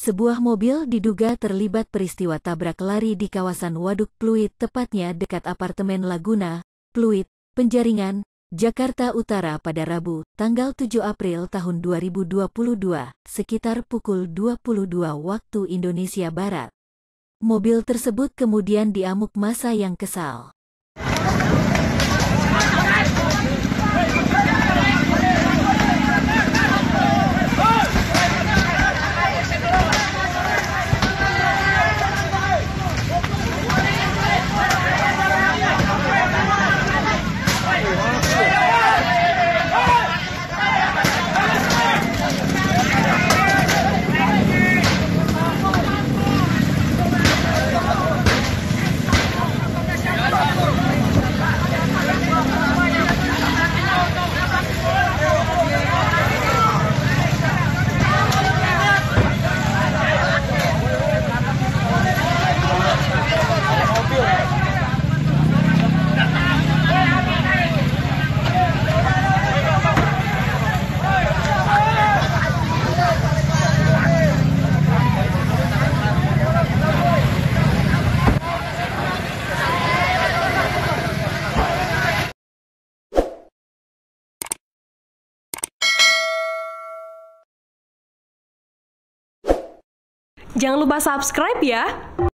Sebuah mobil diduga terlibat peristiwa tabrak lari di kawasan Waduk Pluit, tepatnya dekat apartemen Laguna, Pluit, Penjaringan, Jakarta Utara pada Rabu, tanggal 7 April tahun 2022, sekitar pukul 22 waktu Indonesia Barat. Mobil tersebut kemudian diamuk massa yang kesal. Jangan lupa subscribe ya!